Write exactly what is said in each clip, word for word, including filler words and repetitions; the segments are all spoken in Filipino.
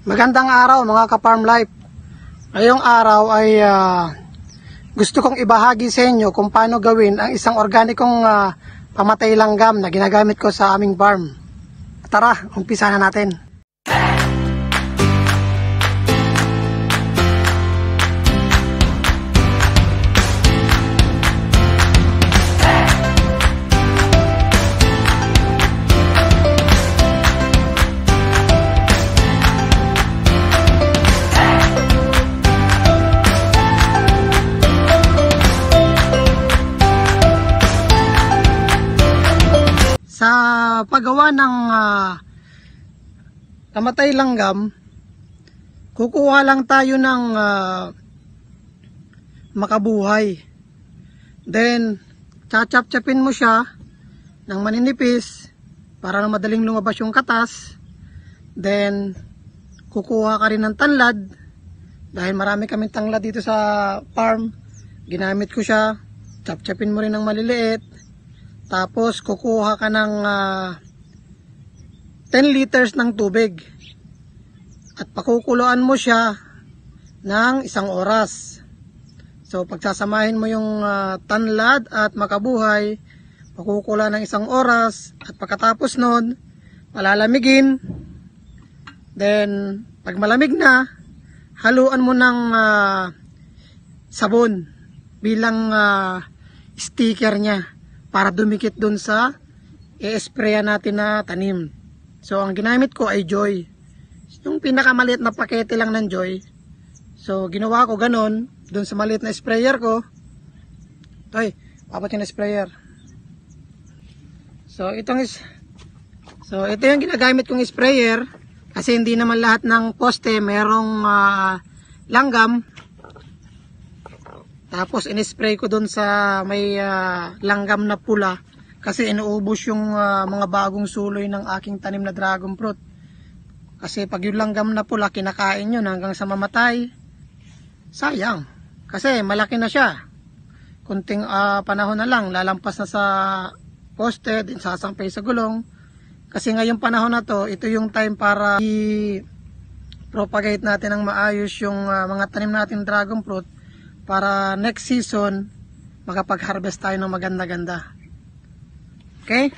Magandang araw mga ka-farm life. Ngayong araw ay uh, gusto kong ibahagi sa inyo kung paano gawin ang isang organikong uh, pamatay langgam na ginagamit ko sa aming farm. Tara, umpisa na natin. Sa paggawa ng uh, pamatay langgam, kukuha lang tayo ng uh, makabuhay. Then, chachap-chapin mo siya ng maninipis para na madaling lumabas yung katas. Then, kukuha ka rin ng tanlad. Dahil marami kaming tanglad dito sa farm, ginamit ko siya. Chap-chapin mo rin ng maliliit. Tapos kukuha ka ng uh, ten liters ng tubig at pakukuluan mo siya ng isang oras. So pagsasamahin mo yung uh, tanlad at makabuhay, pakukuluan ng isang oras at pagkatapos nun, palalamigin. Then pag malamig na, haluan mo ng uh, sabon bilang uh, sticker niya para dumikit dun sa i-sprayan natin na tanim. So ang ginamit ko ay Joy. Yung pinakamaliit na pakete lang ng Joy. So ginawa ko ganon dun sa maliit na sprayer ko. Toy, papat yung sprayer. So itong is So ito yung ginagamit kong sprayer kasi hindi naman lahat ng poste merong uh, langgam. Tapos in-spray ko doon sa may uh, langgam na pula kasi inuubos yung uh, mga bagong suloy ng aking tanim na dragon fruit. Kasi pag yung langgam na pula kinakain yun hanggang sa mamatay, sayang. Kasi malaki na siya. Kunting uh, panahon na lang, lalampas na sa poste, din sasampay sa gulong. Kasi ngayong panahon na to, ito yung time para i-propagate natin ng maayos yung uh, mga tanim natin dragon fruit. Para next season makapag-harvest tayo ng maganda-ganda. Okay?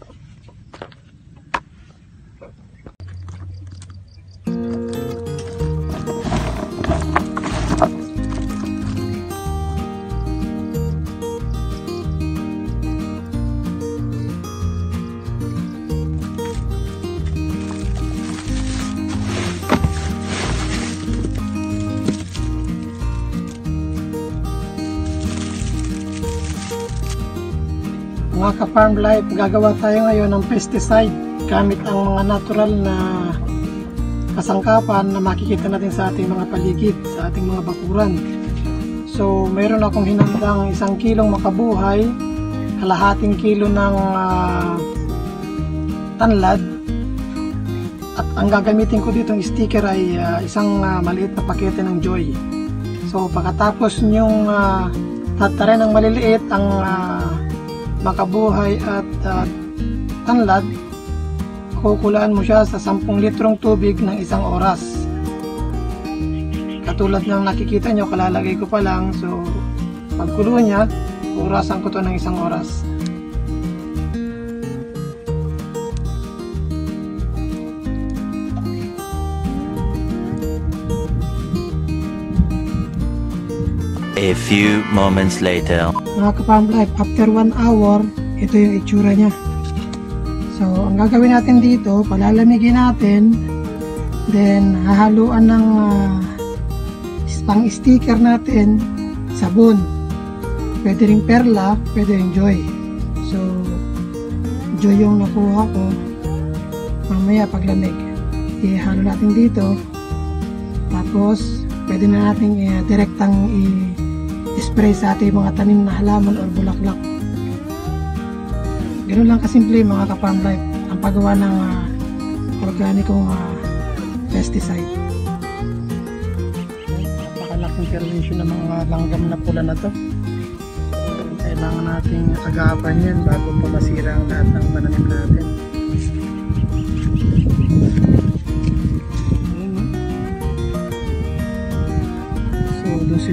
Mga ka-farm life, gagawa tayo ngayon ng pesticide gamit ang mga natural na kasangkapan na makikita natin sa ating mga paligid, sa ating mga bakuran. So mayroon akong hinandang isang kilong makabuhay, kalahating kilo ng uh, tanlad, at ang gagamitin ko dito ng sticker ay uh, isang uh, maliit na pakete ng Joy. So pagkatapos nyong uh, tatarin ng maliliit ang uh, makabuhay at uh, tanlad, kukulaan mo siya sa sampung litrong tubig ng isang oras. Katulad ng nakikita nyo, kalalagay ko pa lang. So pagkulo niya, orasan ko to ng isang oras. A few moments later. Mga ka-farm life, after one hour, ito yung itsura niya. So, ang gagawin natin dito, palalamigin natin, then hahaluan ng uh, pang-sticker natin, sabon. Pwede ring perla, pwede ring Joy. So, Joy yung nakuha ko. Mamaya paglamig, ihalo natin dito. Tapos, pwede na natin uh, direktang i- spray sa ating mga tanim na halaman o bulaklak. Ganoon lang kasimple mga ka-farm life ang paggawa ng uh, organikong uh, pesticide. Napakalaking permission ng mga langgam na pula na to. Kailangan nating agapan yan bago pa masira ang lahat ng mananim natin. Ayan,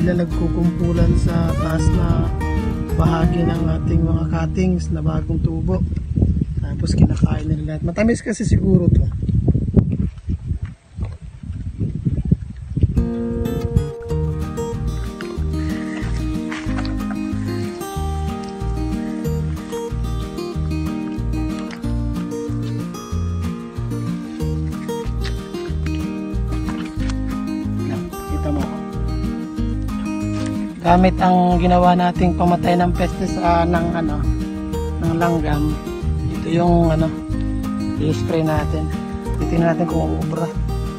sila nagkukumpulan sa taas na bahagi ng ating mga cuttings na bagong tubo. Tapos kinakain nila lahat. Matamis kasi siguro to. Gamit ang ginawa nating pamatay ng pestes uh, ng ano ng langgam. Ito yung ano i-spray natin. Titingnan natin kung uubra.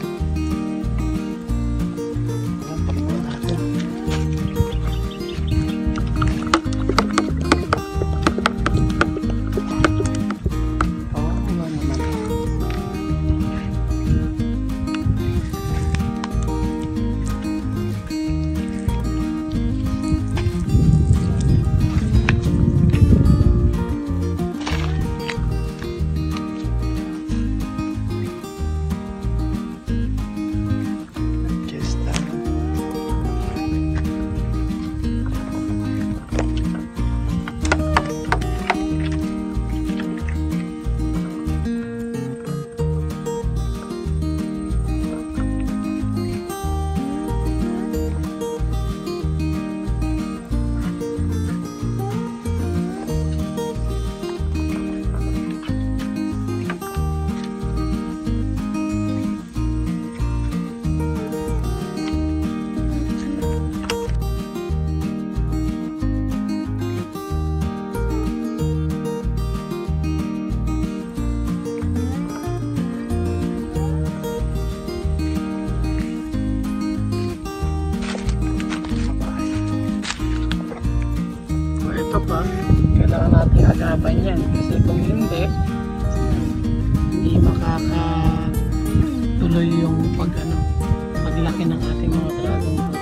Pa, kailangan natin agapan yan kasi kung hindi hindi makakatuloy yung pag ano paglaki ng ating mga dragon fruit.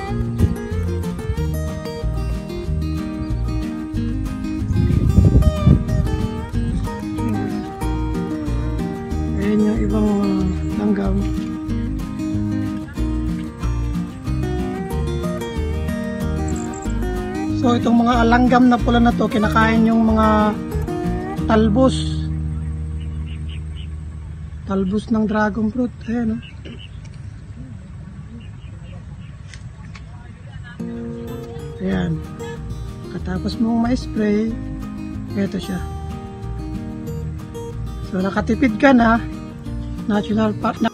Ayan yung ibang uh, langgam. So itong mga langgam na pula na to, kinakain yung mga talbos. Talbos ng dragon fruit. Ayan o. Ayan. Katapos mong ma-spray, ito siya. So nakatipid ka na. National Park na.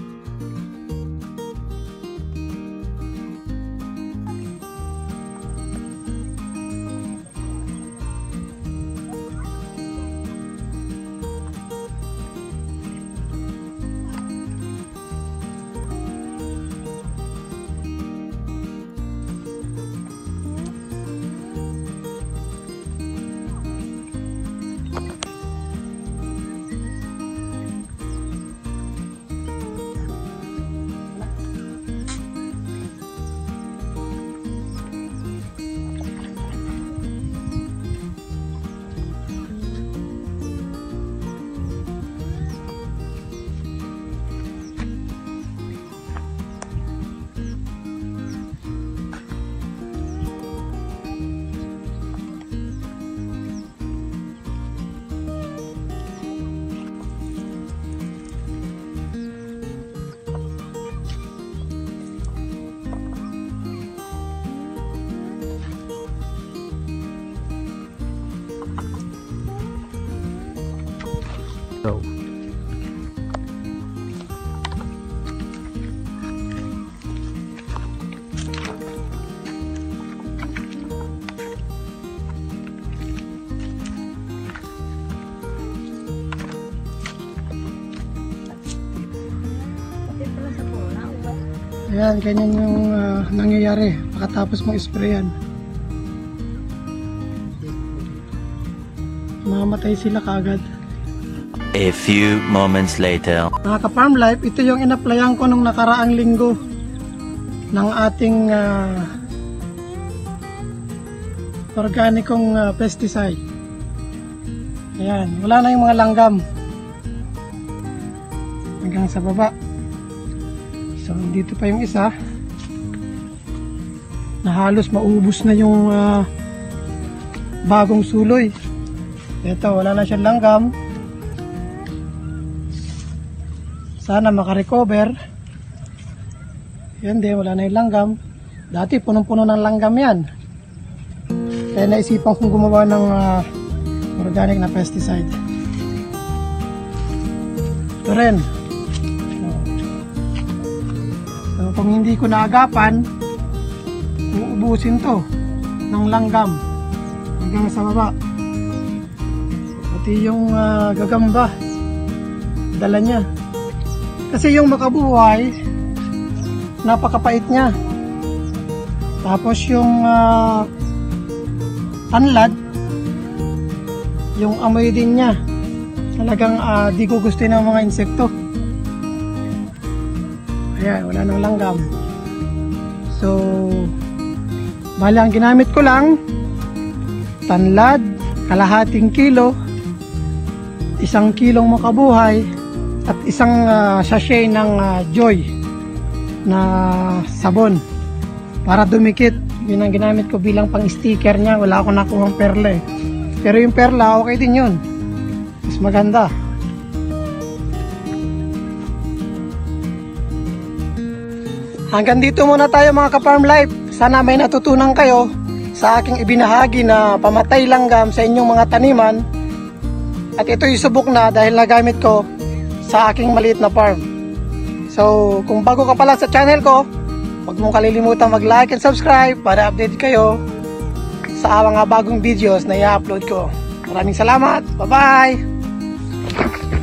So. Ayan, ganyan yung uh, nangyayari pagkatapos mong sprayan. Mamatay sila kaagad. A few moments later. Mga ka-farm life, ito yung inaplayan ko nung nakaraang linggo ng ating uh, organikong uh, pesticide. Ayan, wala na yung mga langgam hanggang sa baba. So dito pa yung isa. na halos maubos na yung ah, bagong suloy. Ito, wala na siyang langgam. Sana makarecover. Yan din, wala na yung langgam. Dati punong-puno ng langgam yan. Kaya naisipan kong gumawa ng ah, organic na pesticide. Ito rin. So, kung hindi ko naagapan, uubusin to ng langgam hanggang sa baba. Pati yung ah, gagamba, dala niya. Kasi yung makabuhay, napakapait niya. Tapos yung uh, tanlad, yung amoy din niya, talagang uh, di ko gusto ng mga insekto. Ayan, wala nang langgam. So, bali ang ginamit ko lang, tanlad, kalahating kilo, isang kilong makabuhay, at isang uh, sachet ng uh, Joy na sabon para dumikit. Yun ang ginamit ko bilang pang sticker niya. Wala akong nakuhang perla eh. Pero yung perla okay din yun, mas maganda. Hanggang dito muna tayo mga ka-farm life. Sana may natutunan kayo sa aking ibinahagi na pamatay langgam sa inyong mga taniman. At ito'y subok na dahil nagamit ko sa aking maliit na farm. So, kung bago ka pa lang sa channel ko, huwag mong kalilimutan mag-like and subscribe para update kayo sa mga bagong videos na i-upload ko. Maraming salamat. Bye-bye!